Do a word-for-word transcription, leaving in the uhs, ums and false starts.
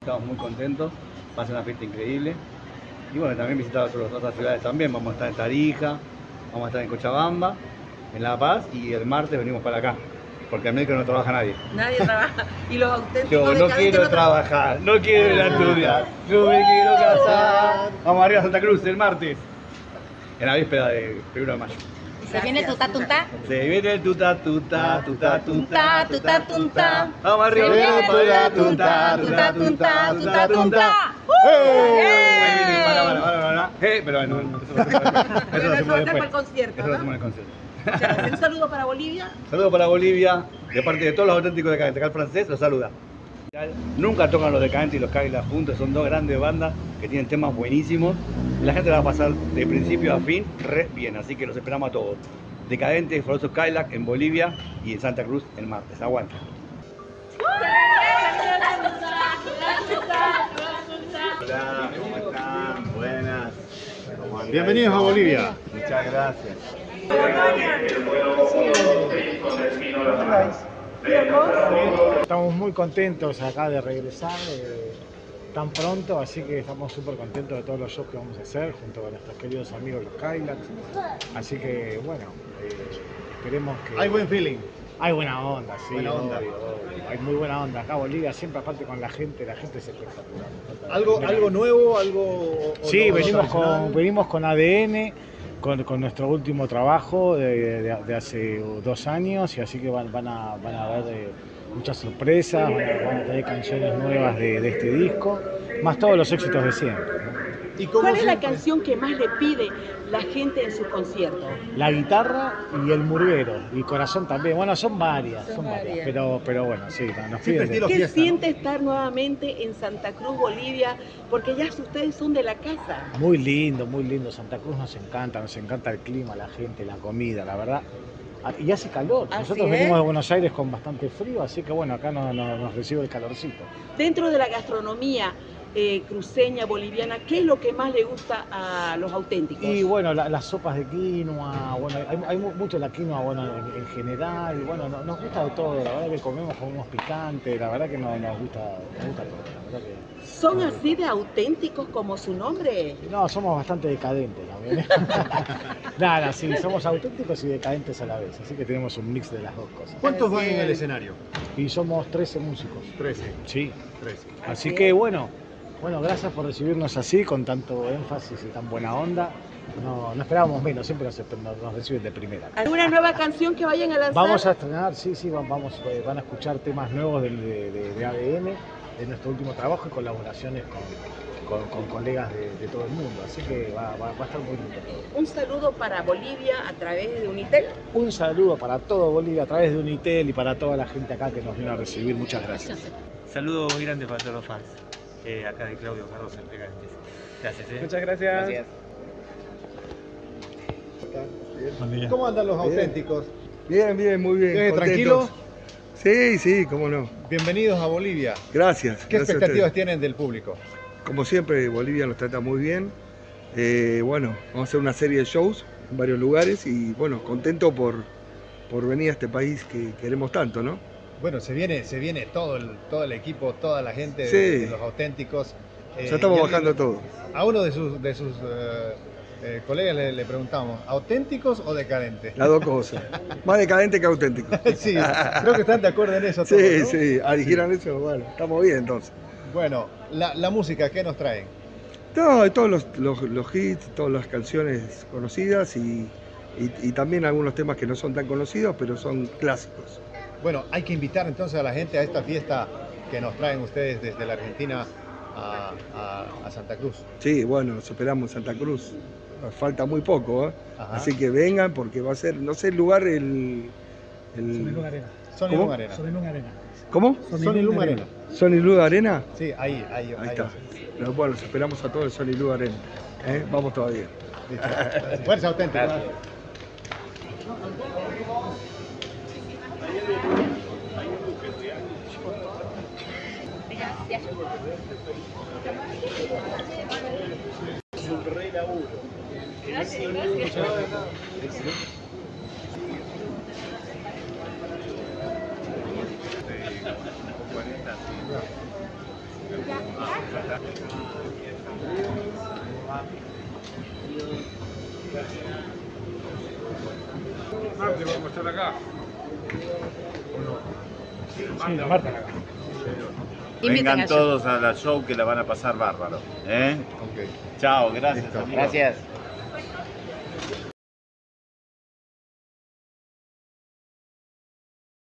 estamos muy contentos, va a ser una fiesta increíble. Y bueno, también visitar otras, otras ciudades también, vamos a estar en Tarija, vamos a estar en Cochabamba, en La Paz y el martes venimos para acá, porque al miércoles no trabaja nadie. Nadie trabaja. Y los auténticos Yo no quiero no trabajar, no quiero ir a estudiar, yo me quiero casar. Vamos arriba a Santa Cruz el martes, en la víspera de primero de mayo. ¿Se viene tuta tunta? Se viene el tuta tuta, tuta tuta, Tuta, tuta, tunta. Vamos arriba, Se viene tuta tuta, tuta, tuta, tuta, tunta. ¡Eh! Para, para, para, para. Eh, pero bueno, eso lo hacemos Pero eso después. para el concierto, Eso lo ¿no? hacemos en el concierto. Gracias. Un saludo para Bolivia. Saludos para Bolivia, de parte de todos los auténticos de Decadente. Acá el francés los saluda. Nunca tocan los Decadentes y los Cadillacs juntos, son dos grandes bandas que tienen temas buenísimos. La gente la va a pasar de principio a fin re bien, así que los esperamos a todos. Decadentes, Fabulosos Cadillacs en Bolivia y en Santa Cruz el martes. Aguanta. Hola, ¿cómo están? Buenas. ¿Cómo andan? Bienvenidos a Bolivia. Muchas gracias. Estamos muy contentos acá de regresar eh, tan pronto, así que estamos súper contentos de todos los shows que vamos a hacer junto con nuestros queridos amigos los Cadillacs. Así que bueno, eh, esperemos que... Hay buen feeling. Hay buena onda, sí. Buena onda. Obvio, obvio. Hay muy buena onda. Acá Bolivia siempre aparte con la gente, la gente es espectacular. ¿Algo, algo nuevo? Algo, o Sí, no, venimos lo con, tradicional? venimos con A D N, con, con nuestro último trabajo de, de- de hace dos años, y así que van, van a, van a haber eh, muchas sorpresas, van a, van a tener canciones nuevas de, de este disco, más todos los éxitos de siempre, ¿no? ¿Y cómo ¿Cuál es la siempre? canción que más le pide la gente en sus conciertos? La guitarra y el murguero, y corazón también, bueno, son varias, son, Son varias, varias. pero, pero bueno, sí, nos Siempre piden de- estilo ¿Qué fiesta, siente estar nuevamente en Santa Cruz, Bolivia? Porque ya ustedes son de la casa. Muy lindo, muy lindo. Santa Cruz nos encanta, nos encanta el clima, la gente, la comida, la verdad. Ah, y hace calor. Así Nosotros es. venimos de Buenos Aires con bastante frío, así que bueno, acá no- no- nos recibe el calorcito. Dentro de la gastronomía eh, cruceña, boliviana, ¿qué es lo que más le gusta a los auténticos? Y bueno, la- las sopas de quinoa, bueno, hay, hay mu- mucho la quinoa, bueno, en, en general, y bueno, no- nos gusta de todo, la verdad que comemos, comemos picante, la verdad que no, nos gusta, nos gusta todo, la verdad que... ¿Son así de auténticos como su nombre? No, somos bastante decadentes también. Nada, sí, somos auténticos y decadentes a la vez, así que tenemos un mix de las dos cosas. ¿Cuántos van Así en el es. escenario? Y somos trece músicos. trece. Sí. trece. Así Así que es. bueno, bueno, gracias por recibirnos así, con tanto énfasis y tan buena onda. No, no esperábamos menos, siempre nos, nos- nos reciben de primera. ¿Alguna nueva canción que vayan a lanzar? Vamos a estrenar, sí, sí, va- vamos, eh, van a escuchar temas nuevos del- de, de- de A D N, de nuestro último trabajo y colaboraciones con, con- con colegas de, de todo el mundo. Así que va, va- va a estar muy lindo todo. Un saludo para Bolivia a través de Unitel. Un saludo para todo Bolivia a través de Unitel y para toda la gente acá que nos vino a recibir. Muchas gracias. Saludos muy grandes para todos los fans. Eh, acá de Claudio Carlos en Decadentes. Gracias, eh. Muchas gracias. ¿Cómo andan los Bien. auténticos? Bien, bien, muy bien. ¿Ustedes contentos. tranquilos? Sí, sí, cómo no. Bienvenidos a Bolivia. Gracias. ¿Qué gracias a expectativas ustedes. tienen del público? Como siempre, Bolivia nos trata muy bien. Eh, bueno, vamos a hacer una serie de shows en varios lugares y bueno, contento por, por venir a este país que queremos tanto, ¿no? Bueno, se viene, se viene todo el, todo el equipo, toda la gente de, Sí. de los auténticos. Eh, Ya estamos y bajando alguien- todo. A uno de sus, de sus eh, eh, colegas le, le preguntamos, ¿auténticos o decadentes? Las dos cosas. Más decadente que auténtico. Sí, creo que están de acuerdo en eso todos, Sí, ¿no? sí, ah, dijeron eso, bueno, estamos bien entonces. Bueno, la, la música, ¿qué nos traen? No, todos los, los, los hits, todas las canciones conocidas y, y, y también algunos temas que no son tan conocidos, pero son clásicos. Bueno, hay que invitar entonces a la gente a esta fiesta que nos traen ustedes desde la Argentina a, a- a Santa Cruz. Sí, bueno, nos esperamos en Santa Cruz. Nos falta muy poco, ¿eh? Ajá. Así que vengan porque va a ser, no sé el lugar, el... el- Arena. Sony ¿Cómo? Luna Arena. Arena. ¿Cómo? Sony Luna Arena. ¿Sony Luz Arena? Sí, ahí, ahí, Ahí ahí está. va a ser. No, bueno, los esperamos a todos en Sony Luz Arena. ¿eh? Vamos todavía. Listo. Fuerza auténtica. Marte, vamos a estar acá. Sí, Marta acá. Vengan todos a la show que la van a pasar bárbaro. ¿eh? Ok. Chao, gracias. Listo. amigos. Gracias.